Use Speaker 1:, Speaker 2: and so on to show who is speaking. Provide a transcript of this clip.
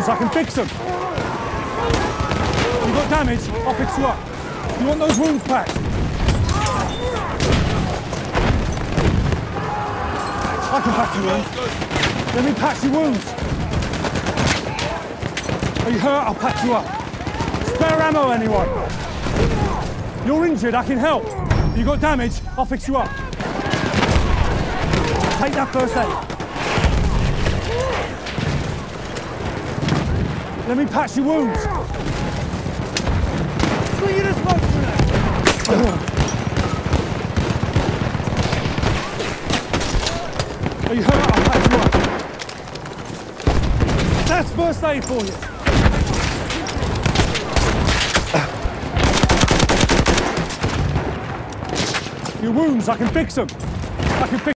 Speaker 1: wounds, I can fix them. You got damage, I'll fix you up. You want those wounds patched? I can patch your wounds. Let me patch your wounds. Are you hurt? I'll patch you up. Spare ammo, anyone? You're injured, I can help. You got damage, I'll fix you up. Take that first aid. Let me patch your wounds. Swing you the smoke grenade. Are you hurt? I'll patch you up. That's first aid for you. Your wounds, I can fix them. I can fix